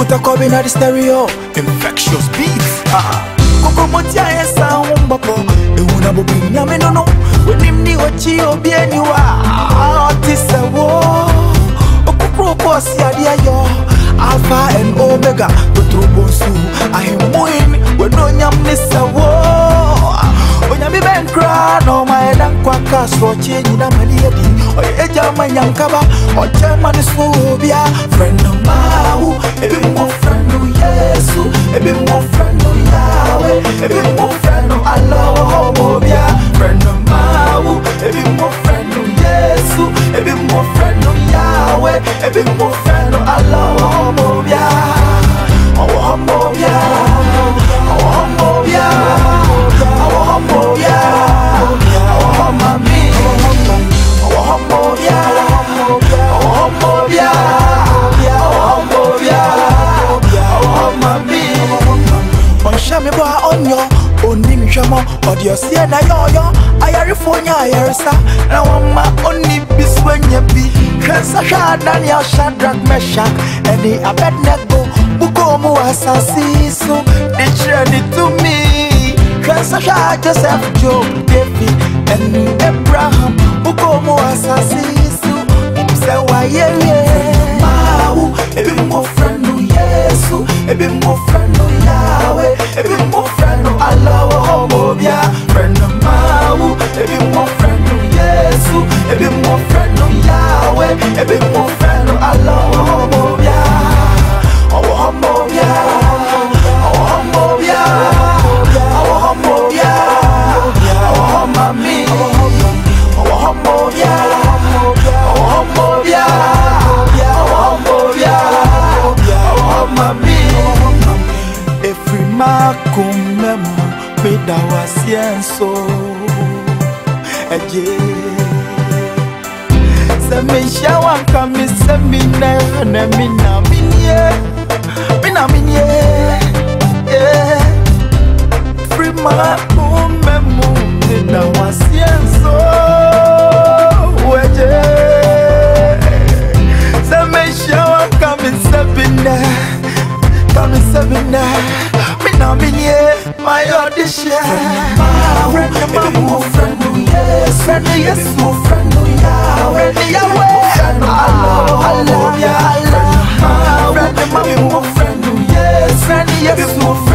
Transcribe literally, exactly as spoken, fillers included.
Put a copy in the stereo. Infectious beats. Ah. Koko motia esa umbapo. E una bobi nyame no no. Wenim ni wachi obi eniwa. Artist wo. Okukro boss ya dia yo. Alpha and Omega. Totro bonsu. Ahim win. We no nyam ni sawo. Onyami ben kra no my dan kwa kasro chenyi na maliedi. Oye eja manyankaba. Oje mani sobia. Friend of mau. Ebi mo friend of Yesu. Ebi mo friend of Yahweh. Ebi mo friend of Allah. Mobia. Friend of mau. Ebi mo friend of Yesu. Ebi mo friend of Yahweh. Ebi mo friend of Allah. Mobia. Oh mobia. Oh mobia. Oh mobia. Oh mami. Oh mobia. Oh mobia. Oh mobia. Oh mami. On shame boy on yo. Onim shamo. Audio see na yo yo. Ayari fonya ayarisa. Na wama oni biswenye bi. Kansa sha Daniel Shadrach Meshach. Eni Abednego. Bukomu asasiso. They trend it to me. Kansa sha Joseph Job David. Eni Abraham. Bukomu asasiso. Umse wa yeye. Mau. Ebi mo friend of Yesu. Ebi mo friend of Yahweh. Ebi mo friend of Allah. Oh mobia. Friend of Mau. Ebi mo friend of Yesu. Ebi mo friend of Yahweh. Ebi mo friend of Allah. Oh mobia. Oh mobia. Oh mobia. Oh mobia. Oh mami. Oh mobia. Oh mobia. Oh mobia. Oh mami. Every makumemo peda wasienso. Eje. Se me shawan kami se mine ne mina minye. Mina minye. Yeah. Free makumemo peda wasienso. Eje. Se me shawan kami se mine. Kami se mine. Mina minye. My audition. Friend of my friend of yes, friend of yes, friend of Yahweh, Yahweh, friend of Allah, Allah, Allah, friend of my friend of yes, friend of yes.